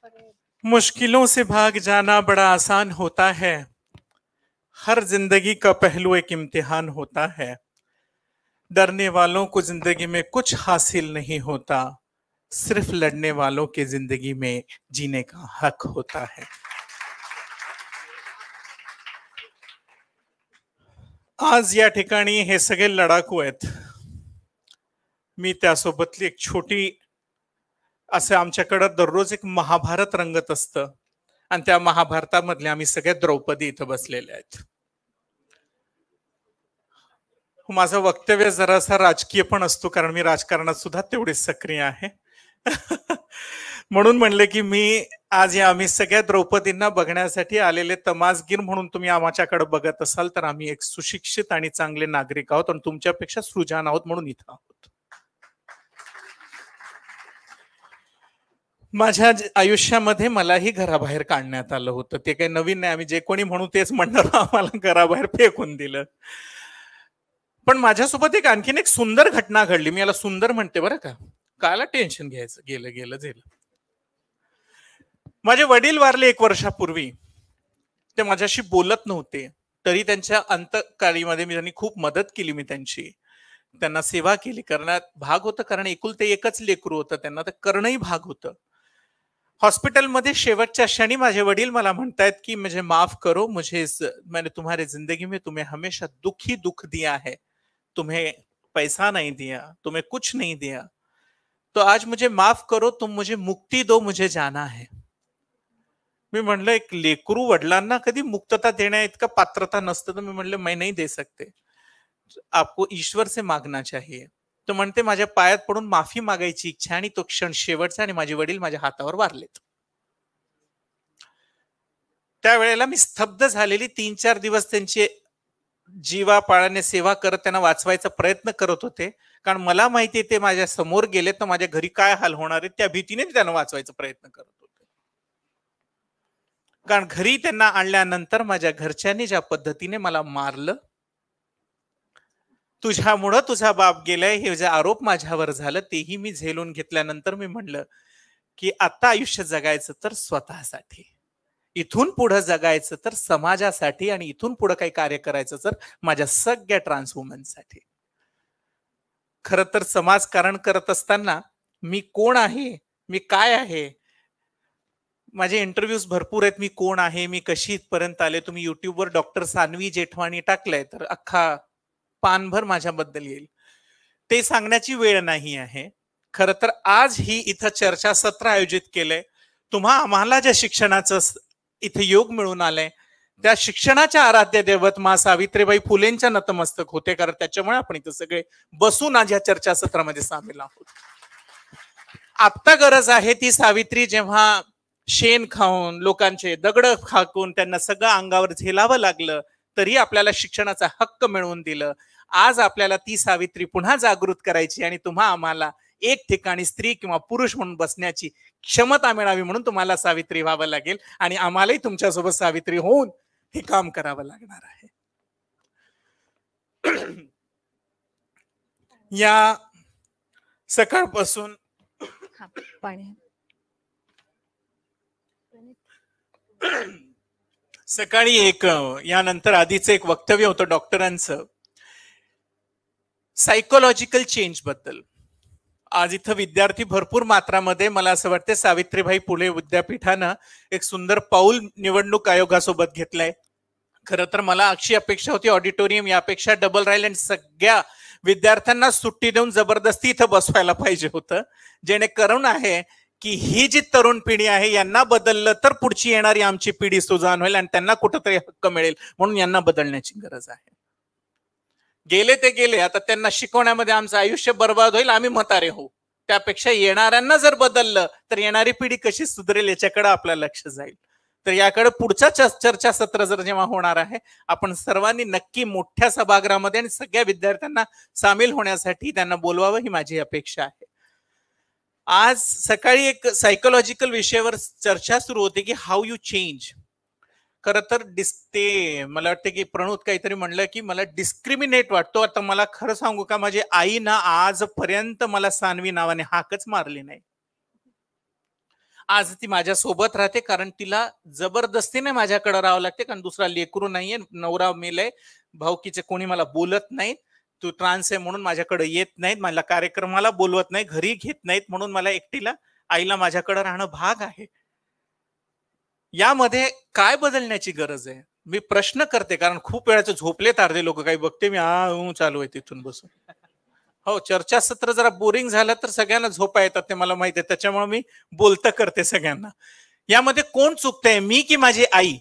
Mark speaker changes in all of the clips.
Speaker 1: मुश्किलों से भाग जाना बड़ा आसान होता है। हर जिंदगी का पहलू एक इम्तिहान होता है। डरने वालों को जिंदगी में कुछ हासिल नहीं होता, सिर्फ लड़ने वालों के जिंदगी में जीने का हक होता है। आज या ठिकाणी हे सगळे लढाकू आहेत. मी त्यासोबतली एक छोटी असं आमच्याकडं दररोज एक महाभारत रंगत असतं आणि त्या महाभारतामधले आम्ही सगळ्या द्रौपदी इथं बसलेले आहेत. माझं वक्तव्य जरासा राजकीय पण असतो कारण मी राजकारणात सुद्धा तेवढीच सक्रिय आहे. म्हणून म्हणले की मी आज या आम्ही सगळ्या द्रौपदींना बघण्यासाठी आलेले तमासगीर म्हणून तुम्ही आमच्याकडे बघत असाल तर आम्ही एक सुशिक्षित आणि चांगले नागरिक आहोत आणि तुमच्यापेक्षा सृजन आहोत म्हणून इथं आहोत. माझ्या आयुष्यामध्ये मलाही घराबाहेर काढण्यात आलं होतं. ते काही नवीन नाही, आम्ही जे कोणी म्हणू तेच म्हणणार, आम्हाला घराबाहेर फेकून दिलं. पण माझ्यासोबत एक आणखीन एक सुंदर घटना घडली. मी याला सुंदर म्हणते बरं का, कायला टेन्शन घ्यायचं, गेलं गेलं गेलं. माझे वडील वारले 1 वर्षापूर्वी. ते माझ्याशी बोलत नव्हते, तरी त्यांच्या अंतकाळीमध्ये मी त्यांनी खूप मदत केली. मी त्यांना सेवा केली, करण्यात भाग होतं, कारण एकुलते एकच लेकरू होतं त्यांना, तर करणंही भाग होतं. हॉस्पिटलमध्ये शेवटच्या क्षणी माझे वडील मला म्हणतायत की मुझे माफ करो, मैंने तुम्हारे जिंदगी में तुम्हें हमेशा दुख ही दुख दिया है, तुम्हें पैसा नहीं दिया, तुम्हें कुछ नहीं दिया, तो आज मुझे माफ करो, तुम मुझे मुक्ति दो, मुझे जाना है. मी म्हणलं एक लेकरू वडिलांना कधी मुक्तता देण्या इतका पात्रता नसतं, तर मी म्हणलं मैं नहीं दे सकते, आपको ईश्वर से मागना चाहिए. तो म्हणते माझ्या पायात पडून माफी मागायची इच्छा, आणि तो क्षण शेवटचा, आणि माझे वडील माझ्या हातावर वारलेत. त्यावेळेला मी स्तब्ध झालेली. 3-4 दिवस त्यांची जीवापाळाने सेवा करत त्यांना वाचवायचा प्रयत्न करत होते, कारण मला माहिती आहे ते माझ्या समोर गेले तर माझ्या घरी काय हाल होणार आहे, त्या भीतीने त्यांना वाचवायचा प्रयत्न करत होते. कारण घरी त्यांना आणल्यानंतर माझ्या घरच्यांनी ज्या पद्धतीने मला मारलं, तुझ्यामुळं तुझा बाप गेलाय हे जे आरोप माझ्यावर झालं तेही मी झेलून घेतल्यानंतर मी म्हणलं की आता आयुष्य जगायचं तर स्वतःसाठी, इथून पुढे जगायचं तर समाजासाठी, आणि इथून पुढे काही कार्य करायचं तर माझ्या सगळ्या ट्रान्सवुमनसाठी. खरं तर समाजकारण करत असताना मी कोण आहे, मी काय आहे, माझे इंटरव्ह्यूज भरपूर आहेत. मी कोण आहे, मी कशी इथपर्यंत आले, तुम्ही युट्यूबवर डॉक्टर सानवी जेठवाणी टाकलंय तर अख्खा पानभर माझ्याबद्दल येईल. ते सांगण्याची वेळ नाही आहे. खरं तर आज ही इथं चर्चासत्र आयोजित केलंय. आम्हाला ज्या शिक्षणाचं इथे योग मिळून आलंय, त्या शिक्षणाच्या आराध्य दैवत मा सावित्रीबाई फुलेंच्या नतमस्तक होते, कारण त्याच्यामुळे आपण इथं सगळे बसून आज या चर्चासत्रामध्ये सामील आहोत. आता गरज आहे ती सावित्री जेव्हा शेण खाऊन, लोकांचे दगड खाकून त्यांना सगळं अंगावर झेलावं लागलं तरी आपल्याला शिक्षणाचा हक्क मिळवून दिलं. आज आपल्याला ती सावित्री पुन्हा जागृत करायची, आणि आम्हाला एक ठिकाणी स्त्री किंवा पुरुष म्हणून बसण्याची क्षमता मिळावी म्हणून तुम्हाला सावित्री व्हावं लागेल, आणि आम्हालाही तुमच्यासोबत सावित्री होऊन हे काम करावं लागणार आहे. या सकाळपासून सकाळी यानंतर आधीच एक वक्तव्य होतं डॉक्टरांचं सायकोलॉजिकल चेंज बद्दल. आज इथं विद्यार्थी भरपूर मात्रामध्ये, मला असं वाटतं सावित्रीबाई फुले विद्यापीठानं एक सुंदर पाऊल निवडणूक आयोगासोबत घेतलंय. खरं तर मला अशी अपेक्षा होती ऑडिटोरियम यापेक्षा डबल राहील आणि सगळ्या विद्यार्थ्यांना सुट्टी देऊन जबरदस्ती इथं बसवायला पाहिजे होतं, जेणेकरून आहे की ही जी तरुण पिढी आहे यांना बदललं तर पुढची येणारी आमची पिढी सुजाण होईल आणि त्यांना कुठंतरी हक्क मिळेल, म्हणून यांना बदलण्याची गरज आहे. गेले ते गेले, आता त्यांना शिकवण्यामध्ये आमचं आयुष्य बर्बाद होईल, आम्ही म्हातारे होऊ. त्यापेक्षा येणाऱ्यांना जर बदललं तर येणारी पिढी कशी सुधरेल याच्याकडे आपलं लक्ष जाईल. तर याकडे पुढच्या चर्चासत्र जर जेव्हा होणार आहे, आपण सर्वांनी नक्की मोठ्या सभागृहामध्ये आणि सगळ्या विद्यार्थ्यांना सामील होण्यासाठी त्यांना बोलवावं ही माझी अपेक्षा आहे. आज सकाळी एक सायकोलॉजिकल विषयावर चर्चा सुरू होती की हाऊ यू चेंज. खरं तर मला वाटतं की प्रणोद काहीतरी म्हणलं की मला डिस्क्रिमिनेट वाटतो. आता मला खरं सांगू का, माझी आई ना आजपर्यंत मला सानवी नावाने हाकच मारली नाही. आज ती माझ्या सोबत राहते, कारण तिला जबरदस्तीने माझ्याकडे राहावं लागते, कारण दुसरा लेकरू नाहीये, नवरा मेलाय, भाऊकीचे कोणी मला बोलत नाहीत, तू ट्रान्स आहे म्हणून माझ्याकडे येत नाहीत, मला कार्यक्रमाला बोलवत नाही, घरी घेत नाहीत, म्हणून मला एकटीला आईला माझ्याकडे राहणं भाग आहे. यामध्ये काय बदलण्याची गरज आहे? मी प्रश्न करते, कारण खूप वेळाचे झोपलेत अर्धे लोक, काही बघते मी चालू आहे तिथून बसून. हो, चर्चासत्र जरा बोरिंग झालं तर सगळ्यांना झोपा येतात, ते मला माहिती आहे, त्याच्यामुळे मी बोलतं करते सगळ्यांना. यामध्ये कोण चुकतंय, मी की माझी आई?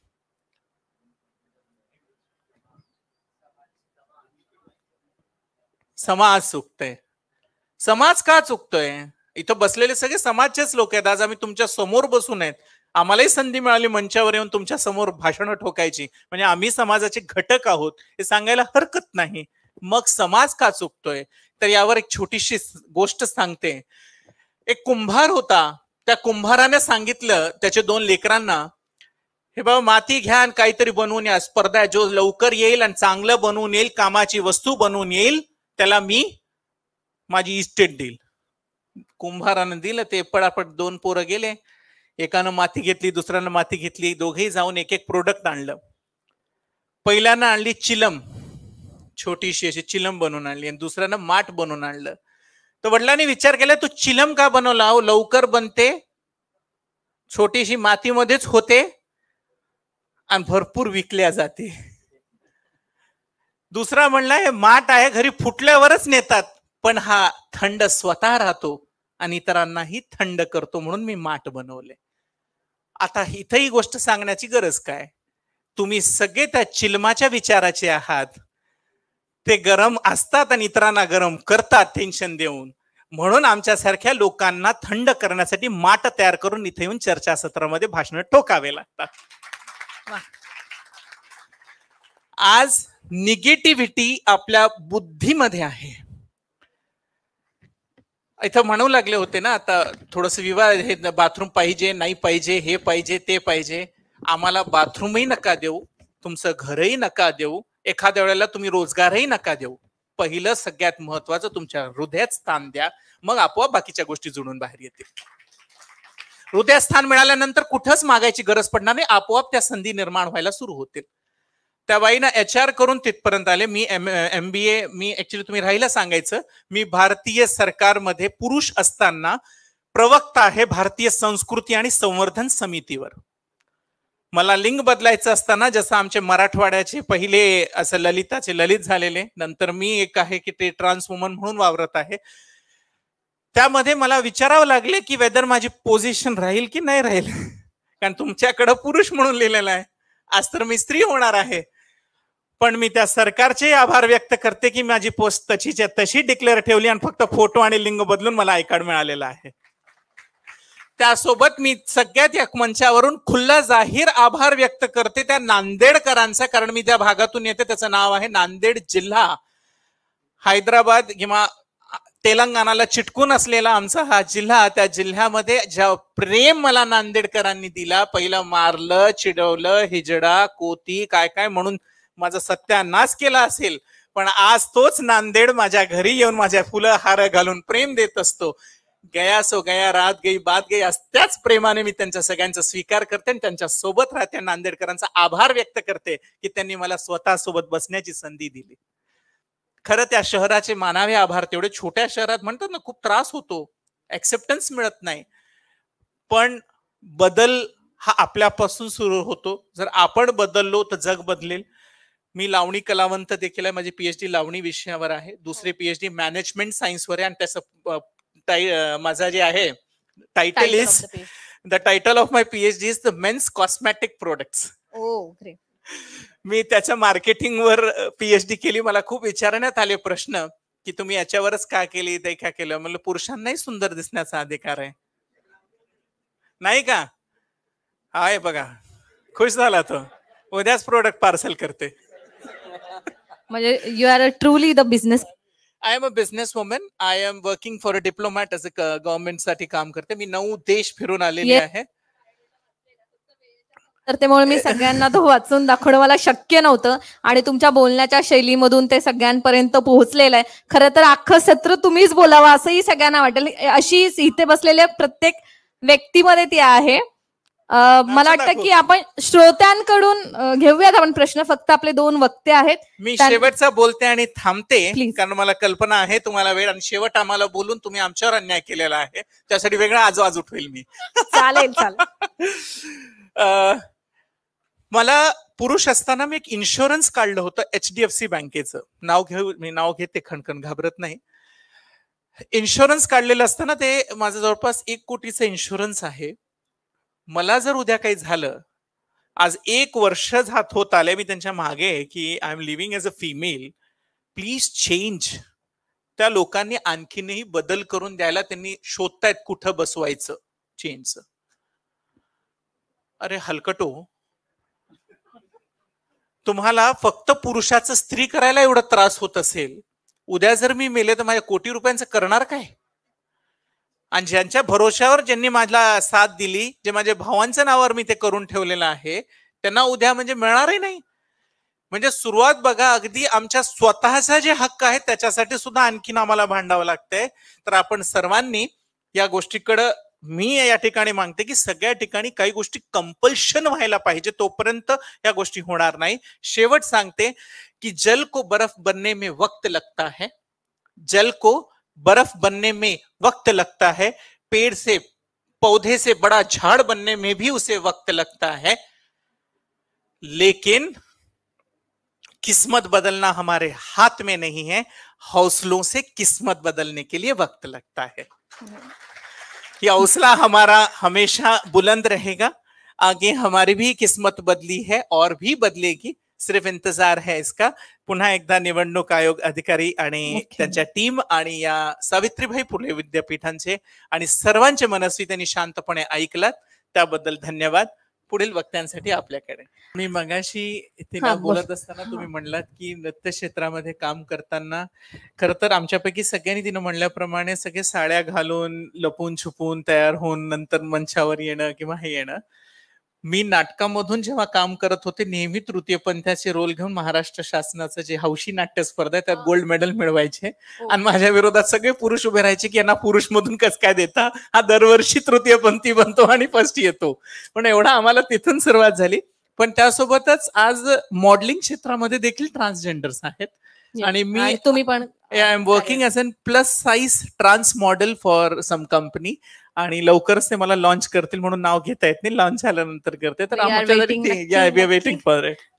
Speaker 1: समाज चुकतोय. समाज का चुकतोय? इथं बसलेले सगळे समाजचेच लोक आहेत. आज आम्ही तुमच्या समोर बसून आहेत, आम्हालाही संधी मिळाली मंचावर येऊन तुमच्या समोर भाषणं ठोकायची, म्हणजे आम्ही समाजाचे घटक आहोत हे सांगायला हरकत नाही. मग समाज का चुकतोय? तर यावर एक छोटीशी गोष्ट सांगते. एक कुंभार होता, त्या कुंभाराने सांगितलं त्याच्या 2 लेकरांना, हे बाबा माती घ्या आणि काहीतरी बनवून या, स्पर्धा जो लवकर येईल आणि चांगलं बनवून येईल, कामाची वस्तू बनवून येईल, त्याला मी माझी इस्टेट देईल. कुंभारानं दिलं ते, पडापट 2 पोरं गेले, एकानं माती घेतली, दुसऱ्यानं माती घेतली, दोघेही जाऊन एक एक प्रोडक्ट आणलं. पहिल्यानं आणली चिलम, छोटीशी अशी चिलम बनवून आणली, आणि दुसऱ्यानं माठ बनवून आणलं. तर वडिलांनी विचार केला, तू चिलम का बनवला? लवकर बनते, छोटीशी मातीमध्येच होते आणि भरपूर विकल्या जाते. दुसरा म्हणला, हे माठ आहे, घरी फुटल्यावरच नेतात, पण हा थंड स्वतः राहतो आणि इतरांनाही थंड करतो, म्हणून मी माठ बनवले. आता इथंही गोष्ट सांगण्याची गरज काय? तुम्ही सगळे त्या चिलमाच्या विचाराचे आहात, ते गरम असतात आणि इतरांना गरम करतात टेन्शन देऊन, म्हणून आमच्यासारख्या लोकांना थंड करण्यासाठी माठ तयार करून इथे येऊन चर्चासत्रामध्ये भाषण ठोकावे लागतात. आज निगेटिव्हिटी आपल्या बुद्धीमध्ये आहे. इथं म्हणू लागले होते ना, आता थोडस विवाद, हे बाथरूम पाहिजे नाही पाहिजे, हे पाहिजे ते पाहिजे. आम्हाला बाथरूमही नका देऊ, तुमचं घरही नका देऊ, एखाद्या वेळेला तुम्ही रोजगारही नका देऊ. पहिलं सगळ्यात महत्वाचं तुमच्या हृदयात स्थान द्या, मग आपोआप बाकीच्या गोष्टी जुळून बाहेर येतील. हृदयात स्थान मिळाल्यानंतर कुठंच मागायची गरज पडणार नाही, आपोआप त्या संधी निर्माण व्हायला सुरू होतील. त्या बाईनं HR करून तिथपर्यंत आले. मी MBA, मी ऍक्च्युली तुम्ही राहिला सांगायचं, मी भारतीय सरकारमध्ये पुरुष असताना प्रवक्ता आहे भारतीय संस्कृती आणि संवर्धन समितीवर. मला लिंग बदलायचं असताना, जसं आमचे मराठवाड्याचे पहिले असं ललिताचे ललित झालेले, नंतर मी एक आहे की ते ट्रान्स वुमन म्हणून वावरत आहे, त्यामध्ये मला विचारावं लागले की वेदर माझी पोझिशन राहील की नाही राहील, कारण तुमच्याकडे पुरुष म्हणून लिहिलेलं आहे, आज तर मी स्त्री होणार आहे. पण मी त्या सरकारचे आभार व्यक्त करते की माझी पोस्ट तशीच्या तशी डिक्लेअर ठेवली आणि फक्त फोटो आणि लिंग बदलून मला आय कार्ड मिळालेलं आहे. त्यासोबत मी सगळ्यात या मंचावरून खुल्ला जाहीर आभार व्यक्त करते त्या नांदेडकरांचा, कारण मी त्या भागातून येते, त्याचं नाव आहे नांदेड जिल्हा. हैदराबाद किंवा तेलंगणाला चिटकून असलेला आमचा हा जिल्हा, त्या जिल्ह्यामध्ये ज्या प्रेम मला नांदेडकरांनी दिला, पहिलं मारलं, चिडवलं, हिजडा, कोती, काय काय म्हणून माझा सत्यानाश केला असेल, पण आज तोच नांदेड माझ्या घरी येऊन माझ्या फुलं हार घालून प्रेम देत असतो. गया सो गया, रात गई बात गई, त्याच प्रेमाने मी त्यांच्या सगळ्यांचा स्वीकार करते आणि त्यांच्या सोबत राहते. नांदेडकरांचा आभार व्यक्त करते की त्यांनी मला स्वतः सोबत बसण्याची संधी दिली. खरं त्या शहराचे मानावे आभार. तेवढे छोट्या शहरात म्हणतात ना, खूप त्रास होतो, ऍक्सेप्टन्स मिळत नाही, पण बदल हा आपल्यापासून सुरू होतो. जर आपण बदललो तर जग बदलेल. मी लावणी कलावंत देखील आहे, माझी PhD लावणी विषयावर आहे, दुसरी PhD मॅनेजमेंट सायन्सवर आहे, आणि त्याचं माझा जे आहे title is, the title of my PhD is the men's cosmetic products. मी त्याच्या मार्केटिंगवर PhD केली. मला खूप विचारण्यात आले प्रश्न की तुम्ही याच्यावरच का केली, ते काय केलं. म्हणलं पुरुषांनाही सुंदर दिसण्याचा अधिकार आहे, नाही का? हाय बघा, खुश झाला तो, उद्याच प्रोडक्ट पार्सल करते.
Speaker 2: म्हणजे you are truly the business.
Speaker 1: I am a businesswoman. I am working for a diplomat, as a government साठी काम करते. मी 9 देश फिरून आलेली आहे.
Speaker 2: तर त्यामुळे मी सगळ्यांना तो वाचून दाखवणं मला शक्य नव्हतं, आणि तुमच्या बोलण्याच्या शैलीमधून ते सगळ्यांपर्यंत पोहोचलेलं आहे. खरं तर अख्खं सत्र तुम्हीच बोलावं असंही सगळ्यांना वाटेल. अशी इथे बसलेल्या प्रत्येक व्यक्तीमध्ये ती आहे. मला वाटतं की आपण श्रोत्यांकडून घेऊयात आपण प्रश्न. फक्त आपले 2 वक्ते आहेत.
Speaker 1: मी शेवटचा बोलते आणि थांबते, कारण मला कल्पना आहे तुम्हाला वेळ, आणि शेवट आम्हाला बोलून तुम्ही आमच्यावर अन्याय केलेला आहे, त्यासाठी वेगळा आजवाज उठवेल मी.
Speaker 2: चालेल चालेल.
Speaker 1: मला पुरुष असताना मी एक इन्शुरन्स काढलं होतं HDFC बँकेचं. मी नाव घेते, खणखण, घाबरत नाही. इन्शुरन्स काढलेलं असताना ते माझं जवळपास 1 कोटीचं इन्शुरन्स आहे. मला जर उद्या काही झालं, आज 1 वर्ष होत आले मी त्यांच्या मागे की I am living as a female, please change. त्या लोकांनी आणखीनही बदल करून द्यायला त्यांनी शोधतायत कुठं बसवायचं चेंजचं. अरे हलकटो, तुम्हाला फक्त पुरुषाचं स्त्री करायला एवढा त्रास होत असेल, उद्या जर मी मेले तर माझ्या कोटी रुपयांचं करणार काय? आणि ज्यांच्या भरोश्यावर ज्यांनी माझ्या साथ दिली, जे माझ्या भावांच्या नावावर मी ते करून ठेवलेलं आहे, त्यांना उद्या म्हणजे मिळणारही नाही. म्हणजे सुरुवात बघा, अगदी आमच्या स्वतःचा जे हक्क आहे त्याच्यासाठी सुद्धा आणखीन आम्हाला भांडावं लागतंय. तर आपण सर्वांनी या गोष्टीकडे, मी या ठिकाणी मागते की सगळ्या ठिकाणी काही गोष्टी कंपल्शन व्हायला पाहिजे, तोपर्यंत या गोष्टी होणार नाही. शेवट सांगते कि जल को बर्फ बनने में वक्त लगता है, जल को बर्फ बनने में वक्त लगता है, पेड़ से पौधे से बड़ा झाड़ बनने में भी उसे वक्त लगता है, लेकिन किस्मत बदलना हमारे हाथ में नहीं है, हौसलों से किस्मत बदलने के लिए वक्त लगता है. ये हौसला हमारा हमेशा बुलंद रहेगा. आगे हमारी भी किस्मत बदली है और भी बदलेगी, सिर्फ इंतजार है इसका. पुन्हा एकदा निवडणूक आयोग अधिकारी आणि त्यांच्या टीम आणि या सावित्रीबाई फुले विद्यापीठांचे आणि सर्वांचे मनस्वी त्यांनी शांतपणे ऐकलात, त्याबद्दल धन्यवाद. पुढील वक्त्यांसाठी आपल्याकडे. मी मगाशी तिला बोलत असताना तुम्ही म्हणलात की नृत्य क्षेत्रामध्ये काम करताना खर तर आमच्यापैकी सगळ्यांनी तिनं म्हणल्याप्रमाणे सगळे साड्या घालून लपून छुपून तयार होऊन नंतर मंचावर येणं किंवा हे येणं. मी नाटकामधून जेव्हा काम करत होते, नेहमी तृतीय पंथाचे रोल घेऊन महाराष्ट्र शासनाचं जे हौशी नाट्य स्पर्धा आहे त्यात गोल्ड मेडल मिळवायचे, आणि माझ्या विरोधात सगळे पुरुष उभे राहायचे की यांना पुरुष मधून कस काय देता, हा दरवर्षी तृतीय पंथी बनतो आणि फर्स्ट येतो. पण एवढा आम्हाला तिथून सुरुवात झाली. पण त्यासोबतच आज मॉडेलिंग क्षेत्रामध्ये देखील ट्रान्सजेंडर्स आहेत, आणि मी
Speaker 2: तुम्ही पण
Speaker 1: I am working as an plus size trans model for some company, आणि लवकरच ते मला लॉन्च करतील म्हणून नाव घेता येत नाही, लॉन्च झाल्यानंतर करते. तर आमच्या वेटिंग फॉर इट.